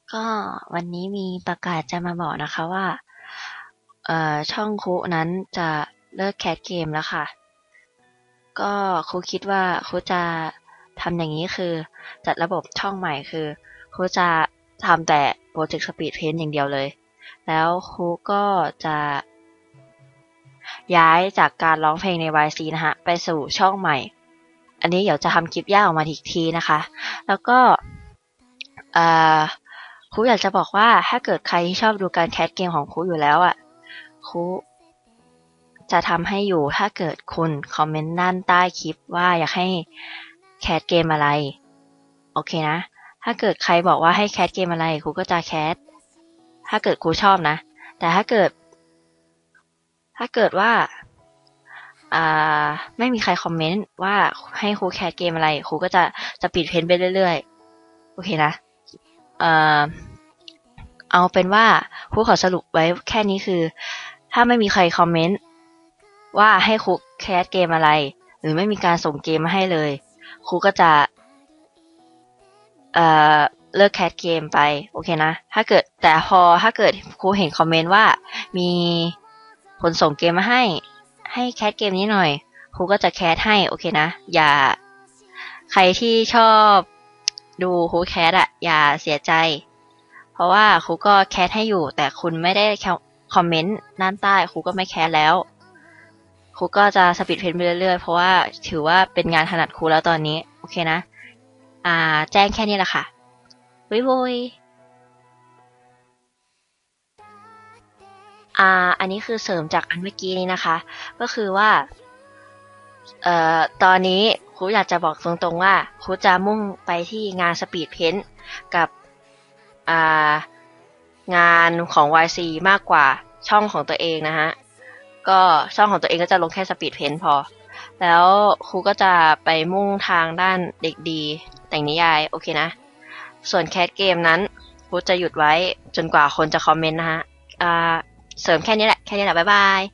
ก็วันนี้มีประกาศจะมาบอกนะคะว่าช่องคุนั้นจะเลิกแคสเกมแล้วค่ะก็ครูคิดว่าครูจะทำอย่างนี้คือจัดระบบช่องใหม่คือครูจะทำแต่โปรเจกต์สปีดเพนอย่างเดียวเลยแล้วครูก็จะย้ายจากการร้องเพลงใน YC นะฮะไปสู่ช่องใหม่อันนี้เดี๋ยวจะทำคลิปย่าออกมาอีกทีนะคะแล้วก็เอ่อ ครูอยากจะบอกว่าถ้าเกิดใครที่ชอบดูการแคสเกมของครูอยู่แล้วอ่ะครูจะทำให้อยู่ถ้าเกิดคุณคอมเมนต์ด้านใต้คลิปว่าอยากให้แคสเกมอะไรโอเคนะถ้าเกิดใครบอกว่าให้แคสเกมอะไรครูก็จะแคสถ้าเกิดครูชอบนะแต่ถ้าเกิดว่าอ่าไม่มีใครคอมเมนต์ว่าให้ครูแคสเกมอะไรครูก็จะปิดเพนไปเรื่อยๆโอเคนะเอ่อ เอาเป็นว่าครูขอสรุปไว้แค่นี้คือถ้าไม่มีใครคอมเมนต์ว่าให้ครูแคสเกมอะไรหรือไม่มีการส่งเกมมาให้เลยครูก็จะเอ่อเลิกแคสเกมไปโอเคนะถ้าเกิดครูเห็นคอมเมนต์ว่ามีคนส่งเกมมาให้แคสเกมนี้หน่อยครูก็จะแคสให้โอเคนะอย่าใครที่ชอบดูครูแคสอะอย่าเสียใจ เพราะว่าครูก็แคสให้อยู่แต่คุณไม่ได้คอมเมนต์ด้านใต้ครูก็ไม่แคสแล้วครูก็จะสปีดเพนไปเรื่อยๆเพราะว่าถือว่าเป็นงานถนัดครูแล้วตอนนี้โอเคนะแจ้งแค่นี้แหละค่ะวุ้ยวุ้ยอันนี้คือเสริมจากอันเมื่อกี้นี้นะคะก็คือว่าตอนนี้ครูอยากจะบอกตรงๆว่าครูจะมุ่งไปที่งานสปีดเพนกับอ่างานของ YC มากกว่าช่องของตัวเองนะฮะ ก็ช่องของตัวเองก็จะลงแค่สปีดเพนพอ แล้วครูก็จะไปมุ่งทางด้านเด็กดีแต่งนิยายโอเคนะ ส่วนแคสเกมนั้นครูจะหยุดไว้จนกว่าคนจะคอมเมนต์นะฮะอ่าเสริมแค่นี้แหละบ๊ายบาย